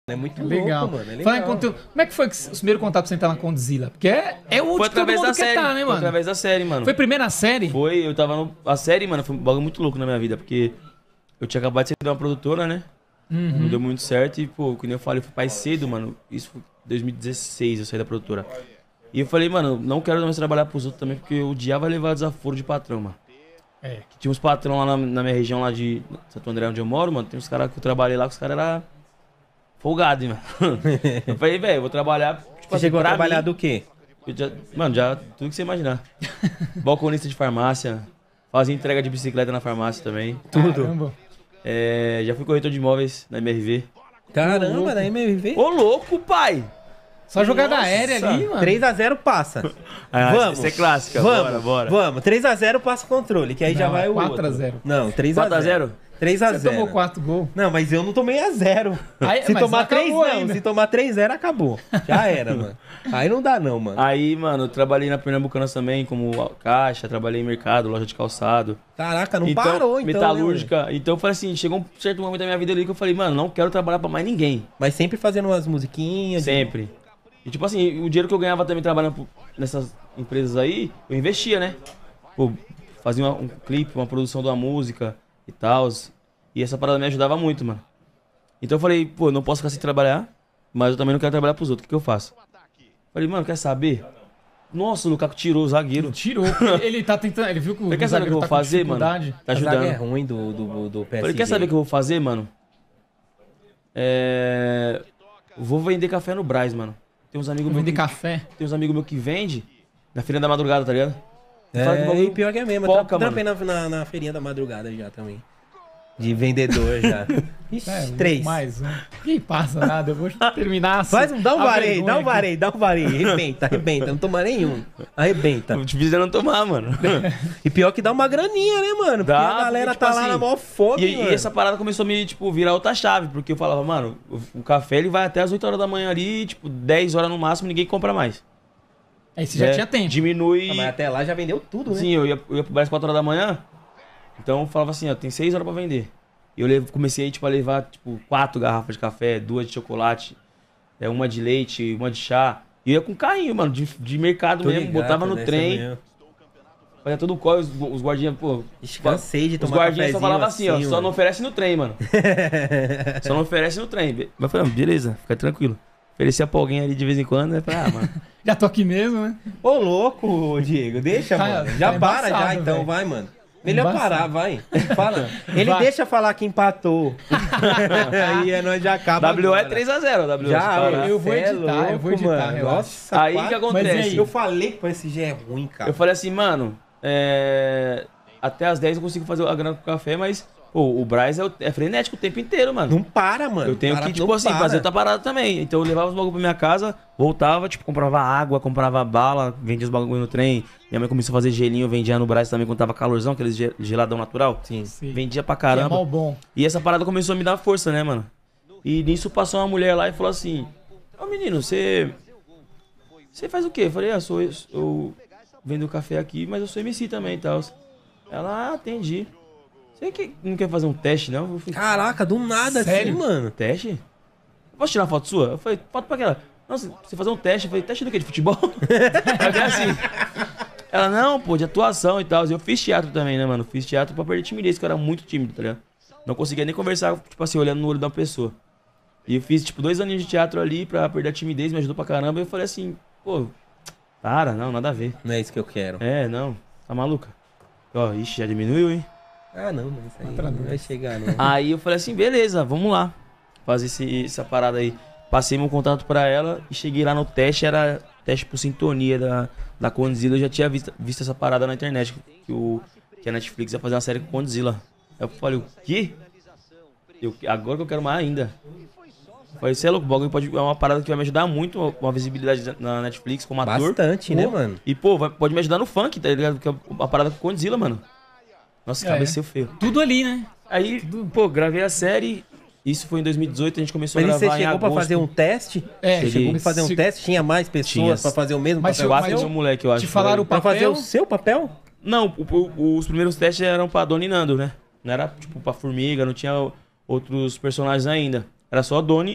É muito Legal. louco, mano. É legal. Falar em conteúdo, como é que foi o primeiro contato pra você entrar na Condzilla? Porque é o Foi de todo através mundo da quer série, tá, né, foi mano? através da série, mano. Foi a primeira série? Foi, eu tava no... A série, mano, foi um bagulho muito louco na minha vida, porque eu tinha acabado de sair de uma produtora, né? Não deu muito certo e, pô, como eu falei, eu fui pai cedo, mano. Isso foi em 2016, eu saí da produtora. E eu falei, mano, não quero mais trabalhar pros outros também, porque eu odiava levar desaforo de patrão, mano. É. Que tinha uns patrão lá na minha região, lá de Santo André, onde eu moro, mano. Tem uns caras que eu trabalhei lá, que os caras eram folgados, mano. Eu falei, velho, eu vou trabalhar... Tipo, Você chegou a pra trabalhar mim, do quê? Mano, já tudo que você imaginar. Balconista de farmácia, fazia entrega de bicicleta na farmácia também. Tudo. Caramba. Já fui corretor de imóveis na MRV. Caramba, da MRV. Ô, louco, pai! Só jogada Nossa. aérea ali, mano. 3x0 passa. Ah, Vamos. Isso é clássica, Vamos, bora. vamos. 3x0 passa o controle, que aí já Não, vai o 4 a outro. 0. Não, 3x0. 4x0? 3x0. Você tomou 4 gols. Não, mas eu não tomei a 0. Aí- Se mas tomar acabou 3 não, ainda. se tomar 3-0 acabou. Já era, mano. Aí não dá não, mano. Aí, mano, eu trabalhei na Pernambucanas também, como caixa, trabalhei em mercado, loja de calçado. Caraca, não parou então. metalúrgica. Né, Então eu falei assim, chegou um certo momento da minha vida ali que eu falei, mano, não quero trabalhar pra mais ninguém. mas sempre fazendo umas musiquinhas. Sempre. E tipo assim, o dinheiro que eu ganhava também trabalhando nessas empresas aí, eu investia, né? Pô, fazia um clipe, uma produção de uma música e tal. E essa parada me ajudava muito, mano. Então eu falei, pô, não posso ficar sem trabalhar, mas eu também não quero trabalhar pros outros. O que eu faço? Falei, mano, quer saber? Nossa, o Lukaku tirou o zagueiro. Tirou. Ele tá tentando. Ele viu que o Quer saber o que eu zagueiro vou tá com fazer, mano? dificuldade. Tá A zaga é ajudando. ruim do PSG. Falei, quer saber o que eu vou fazer, mano? Vou vender café no Brás, mano. Tem uns amigos Vou meus vender café. Tem uns amigos meus que vendem na feira da madrugada, tá ligado? Fala que o É, bagulho e pior que é mesmo. foca, Eu trampei na feirinha da madrugada já também. De vendedor já. Ixi, 3. Mais um. Ih, passa nada. Eu vou terminar assim. Dá um A vareio, vergonha dá um aqui. vareio, dá um vareio. Arrebenta. Não toma nenhum. Arrebenta. O difícil é não tomar, mano. E pior que dá uma graninha, né, mano? Porque Dá, a galera porque, tá tipo lá assim, na maior fome, E mano. essa parada começou a me, tipo, virar outra chave. Porque eu falava, mano, o café ele vai até as 8 horas da manhã ali, tipo, 10 horas no máximo, ninguém compra mais. Aí você já tinha tempo. Diminui. Ah, mas até lá já vendeu tudo, né? Sim, eu ia pro bar às 4 horas da manhã. Então eu falava assim, ó, tem 6 horas pra vender. E eu comecei, tipo, a levar, tipo, 4 garrafas de café, 2 de chocolate, uma de leite, uma de chá. E eu ia com carrinho, mano, de mercado Tô mesmo, ligado, botava no né, trem, essa manhã. fazia todo o corre, os guardinhas, pô... Ixi, cansei de Os tomar guardinhas só cafezinho falavam assim, ó, só mano. não oferece no trem, mano. Só não oferece no trem. Mas eu falei, beleza, fica tranquilo. Oferecia pra alguém ali de vez em quando, né? Falei, mano... Já tô aqui mesmo, né? Ô, louco, Diego, deixa, Tá- mano. tá Já para, embaçado, já, então, velho. vai, mano. Melhor Embaçado. parar, vai. Fala. Ele Vai. deixa falar que empatou. Aí nós já acaba WO é agora. 3x0, WO. se Já, parar. eu vou cê é editar, eu vou louco, editar, mano. relaxa. Nossa, Aí quase- que acontece? Mas e aí? Eu falei que o PSG é ruim, cara. Eu falei assim, mano, até as 10 eu consigo fazer a grana com o café, mas, pô, o Braz é frenético o tempo inteiro, mano. Não para, mano. Eu tenho Para, que, tipo não assim, para. fazer outra parada também. Então eu levava os bagulho pra minha casa, voltava, tipo, comprava água, comprava bala, vendia os bagulho no trem. Minha mãe começou a fazer gelinho, vendia no Brás também quando tava calorzão, aqueles geladão natural. Sim. Sim. Vendia pra Que é caramba. mal bom. E essa parada começou a me dar força, né, mano? E nisso passou uma mulher lá e falou assim: Ô menino, você faz o quê? Eu falei, eu vendo café aqui, mas eu sou MC também e tal. Ela, entendi. Você não quer fazer um teste, não? Eu falei, Caraca, do nada Sério? assim, mano. teste? Posso tirar uma foto sua? Eu falei, foto pra aquela. Não, você fazer um teste. Eu falei, teste do quê? De futebol? Aí é assim. Ela, não, pô, de atuação e tal. Eu fiz teatro também, né, mano? Fiz teatro pra perder timidez, que eu era muito tímido, tá ligado? Não conseguia nem conversar, tipo assim, olhando no olho de uma pessoa. E eu fiz, tipo, 2 aninhos de teatro ali pra perder a timidez, me ajudou pra caramba. E eu falei assim, pô, para, não, nada a ver. Não é isso que eu quero. Não, tá maluca? Ó, ixi, já diminuiu, hein? Ah, não, mas isso aí não vai chegar, não. Aí eu falei assim, beleza, vamos lá. Fazer essa parada aí. Passei meu contato pra ela e cheguei lá no teste, era teste por sintonia da Condzilla. Eu já tinha visto essa parada na internet, que a Netflix ia fazer uma série com Condzilla. Aí eu falei, o quê? Agora que eu quero mais ainda. Eu falei, você é louco, o bagulho é uma parada que vai me ajudar muito, uma visibilidade na Netflix como ator. Bastante, né, mano? E, pô, pode me ajudar no funk, tá ligado? Que é uma parada com Condzilla, mano. Nossa, cabeceio feio. Tudo ali, né? Aí, pô, gravei a série. Isso foi em 2018, a gente começou Mas a você gravar em chegou pra agosto. fazer um teste? É, Cheguei. Chegou pra fazer um Se- teste? Tinha mais pessoas Tinha. pra fazer o mesmo Mas papel? se- Quatro Papel? moleque, eu acho. Te falaram o Pra fazer papel? o seu papel? Não, os primeiros testes eram pra Dona e Nando, né? Não era, tipo, pra Formiga, não tinha outros personagens ainda. Era só a Doni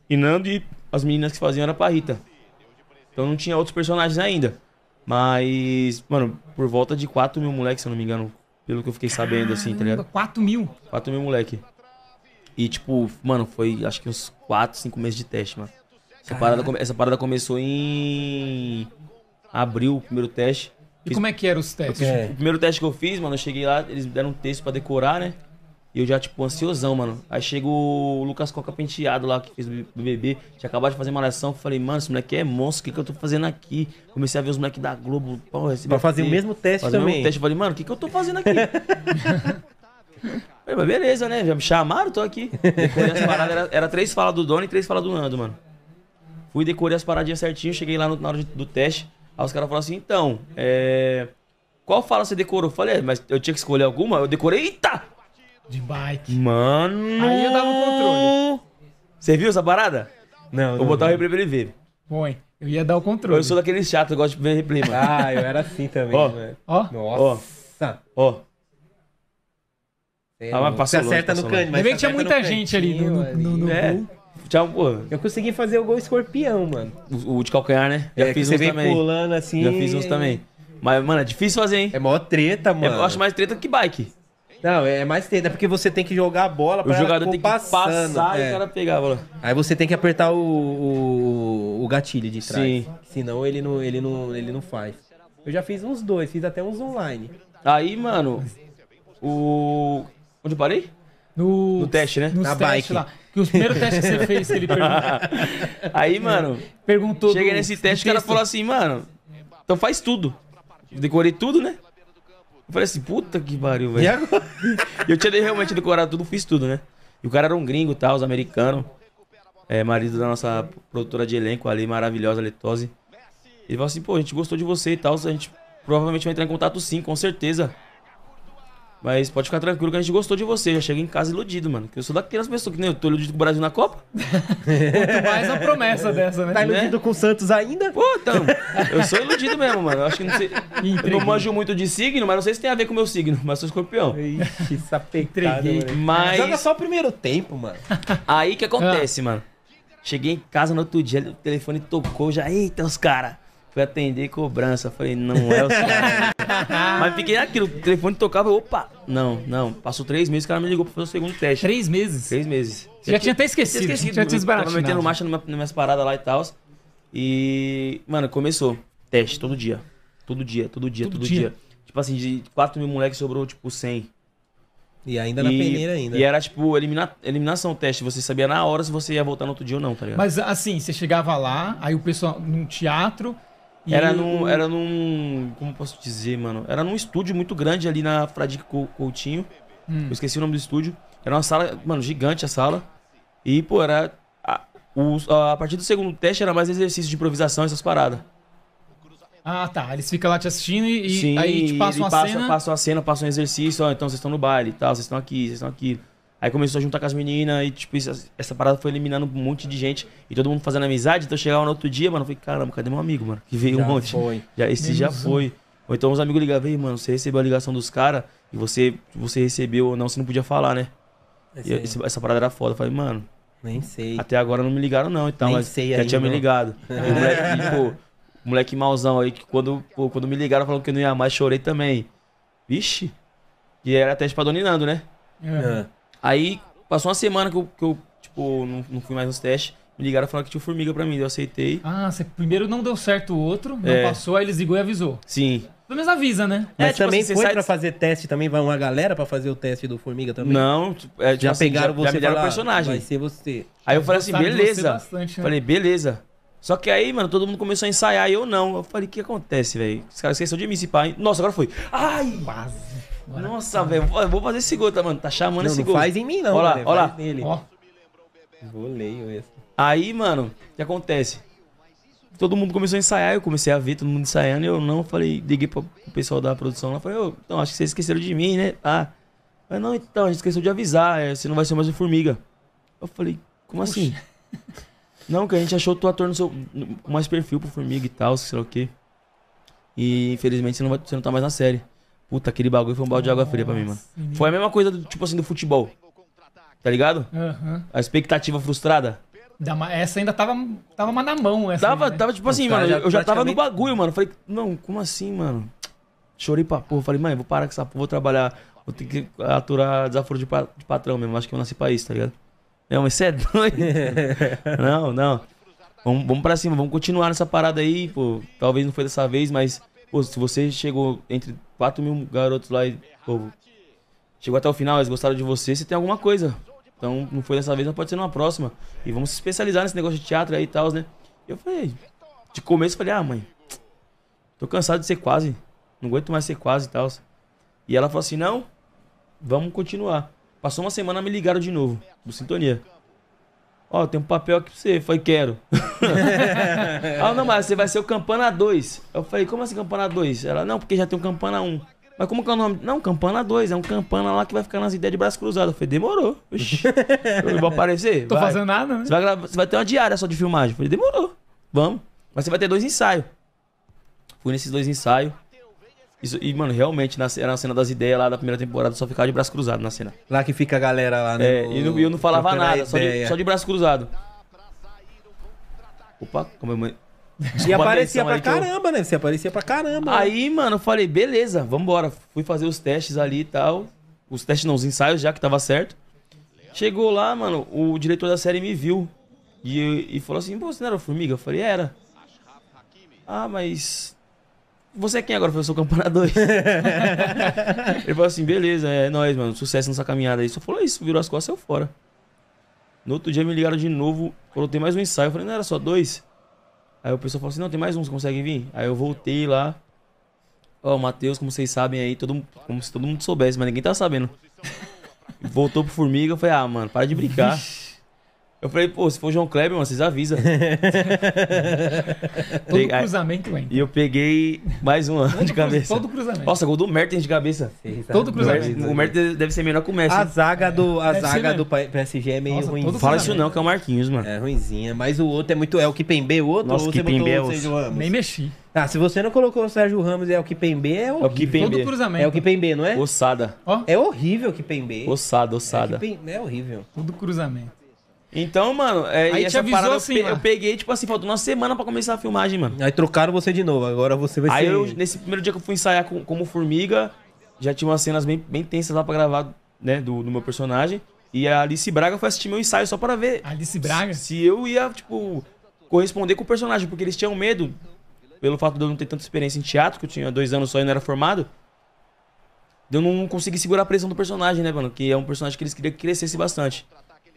e Nando, e as meninas que faziam era pra Rita. Então não tinha outros personagens ainda. Mas, mano, por volta de 4 mil moleques, se eu não me engano, pelo que eu fiquei sabendo, assim, tá ligado? 4 mil? 4 mil moleque. E, tipo, mano, foi acho que uns 4, 5 meses de teste, mano. Essa parada começou em abril, o primeiro teste. E como é que eram os testes? O primeiro teste que eu fiz, mano, eu cheguei lá, eles me deram um texto pra decorar, né? E eu já, tipo, ansiosão, mano. Aí chega o Lucas Coca Penteado lá, que fez o BBB. Tinha acabado de fazer uma malhação. Falei, mano, esse moleque é monstro, o que eu tô fazendo aqui? Comecei a ver os moleques da Globo. Pô, pra fazer o mesmo teste também. O mesmo teste. Eu falei, mano, o que eu tô fazendo aqui? Falei, mas beleza, né? Já me chamaram, tô aqui. Decorei as paradas, era 3 falas do Doni e 3 falas do Nando, mano. Fui, decorei as paradinhas certinho, cheguei lá na hora do teste. Aí os caras falaram assim, então, qual fala você decorou? Eu falei, mas eu tinha que escolher alguma? Eu decorei, eita! De bike. Mano. Aí eu dava o controle. Você viu essa parada? Não. Vou botar o replay pra ele ver. Põe. Eu ia dar o controle. Eu sou daquele chato, eu gosto de ver replay, mano. Ah, eu era assim também, mano. Ó. Nossa. Ó. Mas você acerta no canto. Mas tinha muita gente ali no gol. Tchau, pô. Eu consegui fazer o gol escorpião, mano. O de calcanhar, né? Já fiz uns também. Pulando assim. Já fiz uns também. Mas, mano, é difícil fazer, hein? É mó treta, mano. Eu acho mais treta que bike. Não, é mais treta, porque você tem que jogar a bola pra o jogador tem que passar e o cara pegar a bola. Aí você tem que apertar o gatilho de trás. Sim. Senão ele não faz. Eu já fiz uns 2, fiz até uns online. Aí, mano, onde eu parei? No teste, né? Na bike. Lá. Que os primeiros testes que você fez, que ele perguntou. Aí, mano, perguntou. Cheguei nesse teste, o cara falou assim, mano, então faz tudo. Decorei tudo, né? Eu falei assim, puta que pariu, velho. E agora? Eu tinha realmente decorado tudo, fiz tudo, né? E o cara era um gringo e tal, os americanos. Marido da nossa produtora de elenco ali, maravilhosa, Letose. Ele falou assim, pô, a gente gostou de você e tal, a gente provavelmente vai entrar em contato sim, com certeza. Mas pode ficar tranquilo que a gente gostou de você. Já chega em casa iludido, mano. Que eu sou daquelas pessoas que nem eu tô iludido com o Brasil na Copa. Quanto mais uma promessa dessa, né? Tá iludido com o Santos ainda? Pô, então. Eu sou iludido mesmo, mano. Eu acho que não sei. Eu não manjo muito de signo, mas não sei se tem a ver com o meu signo. Mas sou escorpião. Ixi, sapecada, mano. Mas... Joga só o primeiro tempo, mano. Aí que acontece, mano. Cheguei em casa no outro dia, o telefone tocou já. Eita, os caras. Fui atender cobrança. Falei, não é os caras. Mas fiquei naquilo. O telefone tocava. Opa. Não. Passou 3 meses, o cara me ligou pra fazer o segundo teste. 3 meses? 3 meses. Você já tinha até esquecido. Já tinha Tava metendo marcha nas minhas paradas lá e tal. E, mano, começou. Teste, todo dia. Todo dia. Tipo assim, de 4 mil moleques sobrou, tipo, 100. E ainda na peneira ainda. E era, tipo, eliminação o teste. Você sabia na hora se você ia voltar no outro dia ou não, tá ligado? Mas, assim, você chegava lá, aí o pessoal, num teatro... Era num... Como posso dizer, mano? Era num estúdio muito grande ali na Fradique Coutinho. Eu esqueci o nome do estúdio. Era uma sala, mano, gigante a sala. E, pô, era... A partir do segundo teste era mais exercício de improvisação, essas paradas. Ah, tá. Eles ficam lá te assistindo e Sim, aí te passam a cena. Passam a cena, passam um exercício. Ó, então vocês estão no baile e tal, vocês estão aqui, vocês estão aqui. Aí começou a juntar com as meninas e, tipo, essa parada foi eliminando um monte de gente. E todo mundo fazendo amizade. Então eu chegava no outro dia, mano, eu falei, caramba, cadê meu amigo, mano? Que veio um monte. Esse já foi. Ou então os amigos ligavam, ei, mano, você recebeu a ligação dos caras e você recebeu ou não, você não podia falar, né? E essa parada era foda. Eu falei, mano, nem sei. Até agora não me ligaram, não, então, nem mas sei já ainda, tinha me não. ligado. O moleque mauzão aí, que quando me ligaram falando que eu não ia mais, chorei também. Vixe. E era teste pra Doninando, né? Aí, passou uma semana que eu tipo, não fui mais nos testes. Me ligaram falando que tinha formiga pra mim, eu aceitei. Ah, você primeiro não deu certo o outro, não passou, aí eles ligou e avisou. Sim. Pelo menos avisa, né? Mas tipo também assim, foi sai- pra fazer teste, também vai uma galera pra fazer o teste do Formiga também? Não, tipo Já assim, pegaram já você me e deram o falaram, personagem. vai ser você. Aí eu falei assim, Gostaram de você beleza. bastante, né? Falei, beleza. Só que aí, mano, todo mundo começou a ensaiar e eu não. Eu falei, o que acontece, velho? Os caras esqueceram de mim, esse pai. Nossa, agora foi. Ai! Quase. Nossa, velho, eu vou fazer esse gol, tá, mano? Tá chamando Não, esse não gol. faz em mim não, Ó lá, velho, ó lá. faz nele. Ó, Voleio esse. Aí, mano, o que acontece? Todo mundo começou a ensaiar, eu comecei a ver todo mundo ensaiando e eu não, falei, liguei pro pessoal da produção lá, falei, então, acho que vocês esqueceram de mim, né? Mas não, então, a gente esqueceu de avisar, você não vai ser mais o Formiga. Eu falei, como assim? Não, que a gente achou o ator com mais perfil pro Formiga e tal, sei lá o quê. E infelizmente você não tá mais na série. Puta, aquele bagulho foi um balde de água fria pra mim, mano. Foi a mesma coisa, tipo assim, do futebol. Tá ligado? aham. A expectativa frustrada. Essa ainda tava mais na mão. Essa Tava, aí, né? tava tipo assim, Os mano, caras já eu já tava no praticamente- bagulho, mano. Falei, não, como assim, mano? Chorei pra porra. Falei, mãe, vou parar com essa porra, vou trabalhar. Vou ter que aturar desaforo de patrão mesmo. Acho que eu nasci pra isso, tá ligado? Não, mas você é doido? Não. Vamos pra cima, vamos continuar nessa parada aí, pô. Talvez não foi dessa vez, mas, pô, se você chegou entre 4 mil garotos lá e, pô, chegou até o final, eles gostaram de você, você tem alguma coisa. Então, não foi dessa vez, mas pode ser numa próxima. E vamos se especializar nesse negócio de teatro aí e tal, né? E eu falei, de começo eu falei, ah, mãe, tô cansado de ser quase. Não aguento mais ser quase e tal. E ela falou assim, não, vamos continuar. Passou uma semana, me ligaram de novo, do Sintonia. Ó, tem um papel aqui pra você. Eu falei, quero. Ah, não, mas você vai ser o Campana 2. Eu falei, como assim Campana 2? Ela, não, porque já tem um Campana 1. Mas como que é o nome? Não, Campana 2. É um Campana lá que vai ficar nas ideias de braço cruzado. Eu falei, demorou. Oxi. Eu vou aparecer? Tô Vai. fazendo nada, né? Você vai ter uma diária só de filmagem. Eu falei, demorou. Vamos. Mas você vai ter 2 ensaios. Fui nesses 2 ensaios. E, mano, realmente, era na cena das ideias lá da primeira temporada, só ficava de braço cruzado na cena. Lá que fica a galera lá, né? É, e eu não falava trocando a nada, ideia. só de braço cruzado. Opa, como é mãe. E aparecia pra aí que eu- caramba, né? Você aparecia pra caramba. Aí, mano, eu falei, beleza, vambora. Fui fazer os testes ali e tal. Os testes não, os ensaios já, que tava certo. Chegou lá, mano, o diretor da série me viu. E falou assim, pô, você não era o Formiga? Eu falei, era. Ah, mas... Você é quem agora? Eu falei, eu sou o Campana 2. Ele falou assim, beleza, é nóis, mano. Sucesso nessa caminhada aí. Só falou isso, virou as costas e saiu fora. No outro dia me ligaram de novo, falou, tem mais um ensaio. Eu falei, não era só 2? Aí o pessoal falou assim, não, tem mais um, você consegue vir? Aí eu voltei lá. Ó, o Matheus, como vocês sabem aí, como se todo mundo soubesse, mas ninguém tá sabendo. Voltou pro Formiga, eu falei, ah, mano, para de brincar. Eu falei, pô, se for o João Kleber, mano, vocês avisam. Todo cruzamento entra. E eu peguei mais um de cabeça. Todo cruzamento. Nossa, gol do Mertens de cabeça. Todo cruzamento. O Mertens deve ser melhor que o Messi. A zaga do Deve ser mesmo. PSG é meio Nossa, ruim. todo Fala cruzamento. isso não, que é o Marquinhos, mano. É ruimzinha, mas o outro é muito... É o Kipembe, o outro? Nossa, ou você Kipembe botou é o osso. Sérgio Ramos? Nem mexi. Ah, se você não colocou o Sérgio Ramos e é o Kipembe, é É o horrível. Kipembe. Todo cruzamento. É o Kipembe, não é? Ossada. Ó, É horrível o Kipembe. Ossada. É horrível. todo cruzamento. Então, mano, Aí e te essa avisou parada assim, eu mano. peguei, tipo assim, faltou uma semana pra começar a filmagem, mano. Aí trocaram você de novo, agora você vai Aí ser... eu, nesse primeiro dia que eu fui ensaiar como Formiga, já tinha umas cenas bem tensas lá pra gravar, né, do meu personagem. E a Alice Braga foi assistir meu ensaio só pra ver Alice Braga. se eu ia, tipo, corresponder com o personagem. Porque eles tinham medo, pelo fato de eu não ter tanta experiência em teatro, que eu tinha 2 anos só e não era formado, de eu não conseguir segurar a pressão do personagem, né, mano? Que é um personagem que eles queriam que crescesse bastante.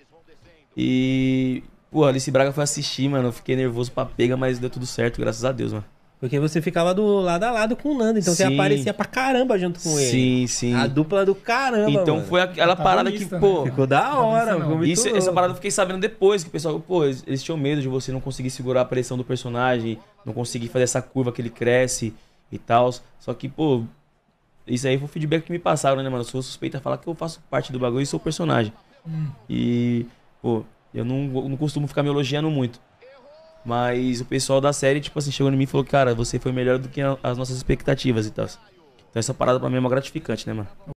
E, pô, a Alice Braga foi assistir, mano. Eu fiquei nervoso pra pega, mas deu tudo certo, graças a Deus, mano. Porque você ficava do lado a lado com o Nando, então você Sim. aparecia pra caramba junto com ele. Sim. A dupla do caramba, Então mano. foi aquela parada que, Protagonista, pô... Ficou da hora, Não, ficou muito Essa louco. parada eu fiquei sabendo depois, que o pessoal, pô, eles tinham medo de você não conseguir segurar a pressão do personagem, não conseguir fazer essa curva que ele cresce e tal. Só que, pô, isso aí foi o feedback que me passaram, né, mano? Eu sou suspeito a falar que eu faço parte do bagulho e sou o personagem. E, pô, eu não costumo ficar me elogiando muito. Mas o pessoal da série, tipo assim, chegou em mim e falou, cara, você foi melhor do que as nossas expectativas e tal. Então essa parada pra mim é uma gratificante, né, mano?